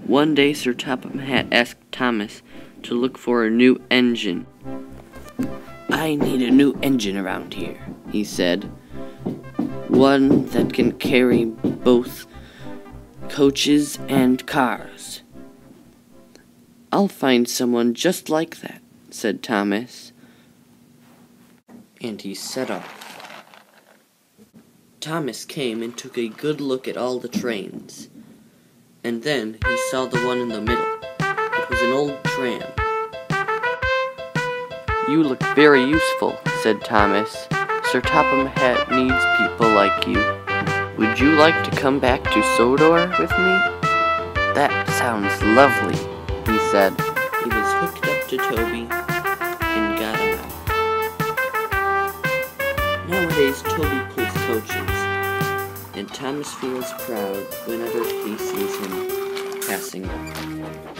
One day Sir Topham Hatt asked Thomas to look for a new engine. "I need a new engine around here," he said. "One that can carry both coaches and cars." "I'll find someone just like that," said Thomas. And he set off. Thomas came and took a good look at all the trains. And then he saw the one in the middle. It was an old tram. "You look very useful," said Thomas. "Sir Topham Hatt needs people like you. Would you like to come back to Sodor with me?" "That sounds lovely," he said. He was hooked up to Toby and got him out. Nowadays, Toby pulls coaches, and Thomas feels proud whenever he sees him passing by.